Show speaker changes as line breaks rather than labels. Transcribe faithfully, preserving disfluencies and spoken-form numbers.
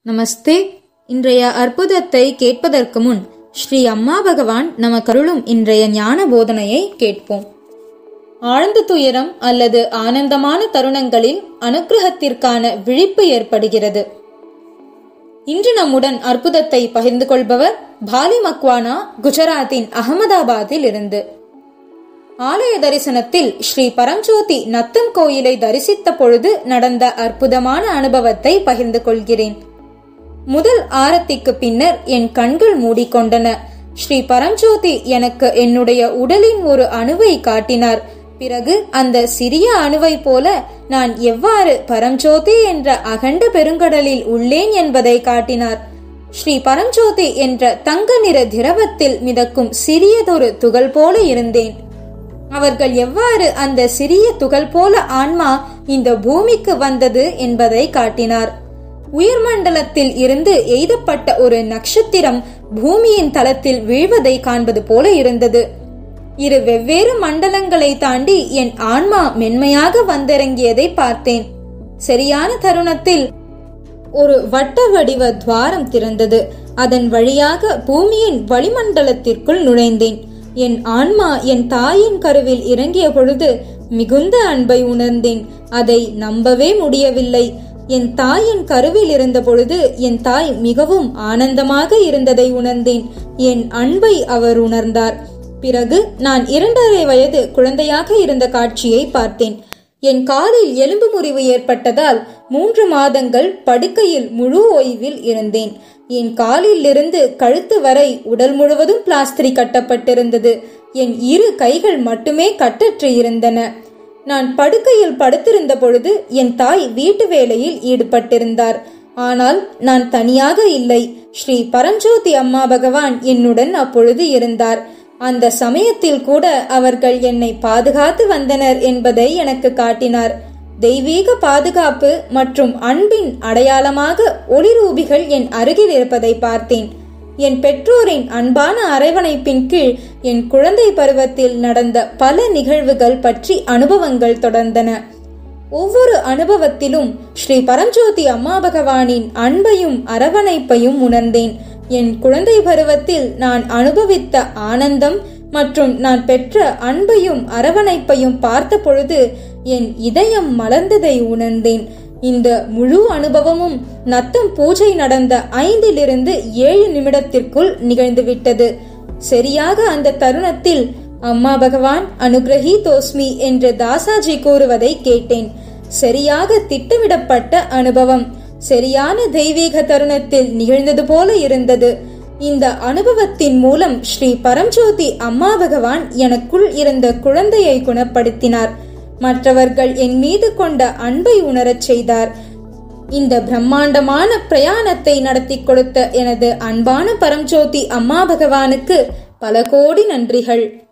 நமஸ்தே. இன்றைய அற்புதத்தை கேட்பதற்கு முன் ஸ்ரீ அம்மா பகவான் நமக்கருளும் இன்றைய ஞான போதனையை கேட்போம். ஆழ்ந்த துயரம் அல்லது ஆனந்தமான தருணங்களில் அனுக்கிரகத்திற்கான விழிப்பு ஏற்படுகிறது. இன்று நம்முடன் அற்புதத்தை பகிர்ந்து கொள்பவர் பாலி மக்வானா, குஜராத்தின் அகமதாபாத்தில் இருந்து. ஆலய தரிசனத்தில் ஸ்ரீ பரம்ஜோதி நத்தம் கோயிலை தரிசித்த பொழுது நடந்த அற்புதமான அனுபவத்தை பகிர்ந்து கொள்கிறேன். முதல் ஆரத்திக்கு பின்னர் என் கண்கள் மூடிக்கொண்டன. ஸ்ரீ பரம்ஜோதி எனக்கு என்னுடைய உடலின் ஒரு அணுவை காட்டினார். பிறகு அந்த சிறிய அணுவை போல நான் எவ்வாறு பரம்ஜோதி என்ற அகண்ட பெருங்கடலில் உள்ளேன் என்பதை காட்டினார். ஸ்ரீ பரம்ஜோதி என்ற தங்க நிற திரவத்தில் மிதக்கும் சிறியதொரு துகள் போல இருந்தேன். அவர்கள் எவ்வாறு அந்த சிறிய துகள் போல ஆன்மா இந்த பூமிக்கு வந்தது என்பதை காட்டினார். உயர்மண்டலத்தில் இருந்து எய்தப்பட்ட ஒரு நட்சத்திரம் பூமியின் தளத்தில் வீழ்வதை காண்பது போல இருந்தது. இரு வெவ்வேறு மண்டலங்களை தாண்டி என் ஆன்மா மென்மையாக வந்திறங்கியதை பார்த்தேன். சரியான தருணத்தில் ஒரு வட்ட வடிவ துவாரம் திறந்தது. அதன் வழியாக பூமியின் வளிமண்டலத்திற்குள் நுழைந்தேன். என் ஆன்மா என் தாயின் கருவில் இறங்கிய பொழுது மிகுந்த அன்பை உணர்ந்தேன். அதை நம்பவே முடியவில்லை. என் தாயின் கருவில் இருந்த பொழுது என் தாய் மிகவும் ஆனந்தமாக இருந்ததை உணர்ந்தேன். என் அன்பை அவர் உணர்ந்தார். பிறகு நான் இரண்டரை வயது குழந்தையாக இருந்த காட்சியை பார்த்தேன். என் காலில் எலும்பு முறிவு ஏற்பட்டதால் மூன்று மாதங்கள் படுக்கையில் முழு ஓய்வில் இருந்தேன். என் காலில் இருந்து கழுத்து வரை உடல் முழுவதும் பிளாஸ்டரி கட்டப்பட்டிருந்தது. என் இரு கைகள் மட்டுமே கட்டற்று இருந்தன. நான் படுக்கையில் படுத்திருந்த பொழுது என் தாய் வீட்டு வேலையில் ஈடுபட்டிருந்தார். ஆனால் நான் தனியாக இல்லை. ஸ்ரீ பரம்ஜோதி அம்மா பகவான் என்னுடன் அப்பொழுது இருந்தார். அந்த சமயத்தில் கூட அவர்கள் என்னை பாதுகாத்து வந்தனர் என்பதை எனக்கு காட்டினார். தெய்வீக பாதுகாப்பு மற்றும் அன்பின் அடையாளமாக ஒளிரூபிகள் என் அருகில் இருப்பதை பார்த்தேன். என் பெற்றோரின் அன்பான அரவணைப்பின் கீழ் என் குழந்தை பருவத்தில் நடந்த பல நிகழ்வுகள் பற்றி அனுபவங்கள் தொடர்ந்தன. ஒவ்வொரு அனுபவத்திலும் ஸ்ரீ பரம்ஜோதி அம்மா பகவானின் அன்பையும் அரவணைப்பையும் உணர்ந்தேன். என் குழந்தை பருவத்தில் நான் அனுபவித்த ஆனந்தம் மற்றும் நான் பெற்ற அன்பையும் அரவணைப்பையும் பார்த்த பொழுது என் இதயம் மலர்ந்ததை உணர்ந்தேன். இந்த முழு அனுபவமும் நத்தம் பூஜை நடந்த ஐந்திலிருந்து ஏழு நிமிடத்திற்குள் நிகழ்ந்துவிட்டது. சரியாக அந்த தருணத்தில் அம்மா பகவான் அனுகிரகி தோஸ்மி என்று தாசாஜி கூறுவதை கேட்டேன். சரியாக திட்டமிடப்பட்ட அனுபவம் சரியான தெய்வீக தருணத்தில் நிகழ்ந்தது போல இருந்தது. இந்த அனுபவத்தின் மூலம் ஸ்ரீ பரம்ஜோதி அம்மா பகவான் எனக்குள் இருந்த குழந்தையை குணப்படுத்தினார். மற்றவர்கள் என் மீது கொண்ட அன்பை உணரச் செய்தார். இந்த பிரம்மாண்டமான பிரயாணத்தை நடத்தி கொடுத்த எனது அன்பான பரம்ஜோதி அம்மா பகவானுக்கு பல கோடி நன்றிகள்.